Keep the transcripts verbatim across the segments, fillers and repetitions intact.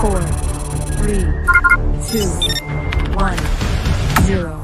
four, three, two, one, zero.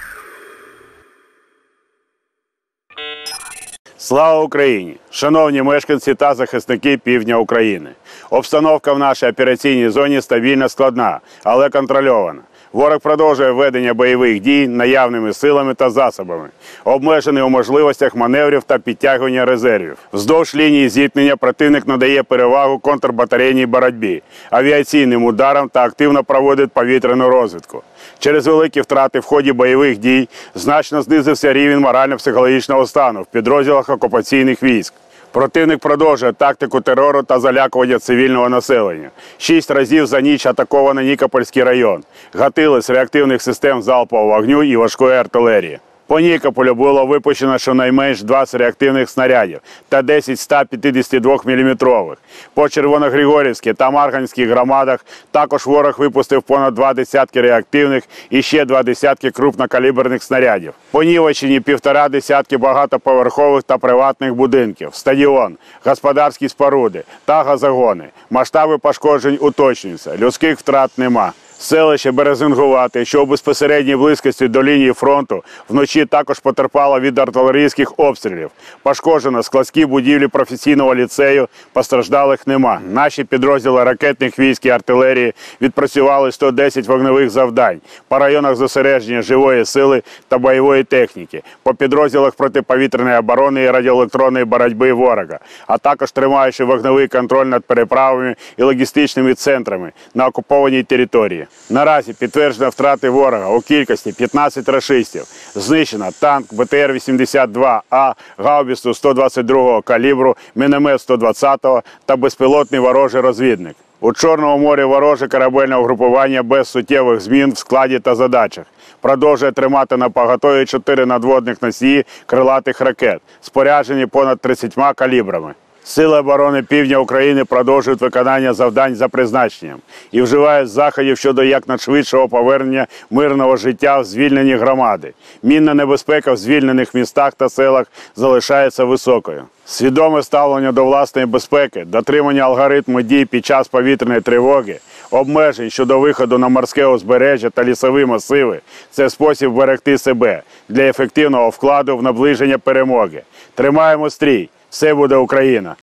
Слава Україні! Шановні мешканці та захисники півдня України! Обстановка в нашій операційній зоні стабільно складна, але контрольована. Ворог продовжує ведення бойових дій наявними силами та засобами, обмежений у можливостях маневрів та підтягування резервів. Вздовж лінії зіткнення противник надає перевагу контрбатарейній боротьбі, авіаційним ударам та активно проводить повітряну розвідку. Через великі втрати в ході бойових дій значно знизився рівень морально-психологічного стану в підрозділах окупаційних військ. Противник продовжує тактику терору та залякування цивільного населення. Шість разів за ніч атаковано Нікопольський район. Гатили з реактивних систем залпового вогню і важкої артилерії. По Нікополю було випущено щонайменш двадцять реактивних снарядів та десять ста п'ятдесятидвоміліметрових. По Червоногригорівській та Марганській громадах також ворог випустив понад два десятки реактивних і ще два десятки крупнокаліберних снарядів. По Нівеччині півтора десятки багатоповерхових та приватних будинків, стадіон, господарські споруди та газогони. Масштаби пошкоджень уточнюються, людських втрат нема. Селище Березингувате, що у безпосередній близькості до лінії фронту, вночі також потерпало від артилерійських обстрілів. Пошкоджено складські будівлі професійного ліцею, постраждалих нема. Наші підрозділи ракетних військ і артилерії відпрацювали сто десять вогневих завдань по районах зосередження живої сили та бойової техніки, по підрозділах протиповітряної оборони і радіоелектронної боротьби ворога, а також тримаючи вогневий контроль над переправами і логістичними центрами на окупованій території. Наразі підтверджено втрати ворога у кількості п'ятнадцять рашистів. Знищено танк Б Т Р вісімдесят два А, гаубицю сто двадцять другого калібру, міномет сто двадцятого та безпілотний ворожий розвідник. У Чорному морі вороже корабельне угрупування без суттєвих змін в складі та задачах. Продовжує тримати на поготові чотири надводних носії крилатих ракет, споряджені понад тридцятьма калібрами. Сили оборони півдня України продовжують виконання завдань за призначенням і вживають заходів щодо якнайшвидшого повернення мирного життя в звільнені громади. Мінна небезпека в звільнених містах та селах залишається високою. Свідоме ставлення до власної безпеки, дотримання алгоритму дій під час повітряної тривоги, обмежень щодо виходу на морське узбережжя та лісові масиви – це спосіб берегти себе для ефективного вкладу в наближення перемоги. Тримаємо стрій! Все буде Україна!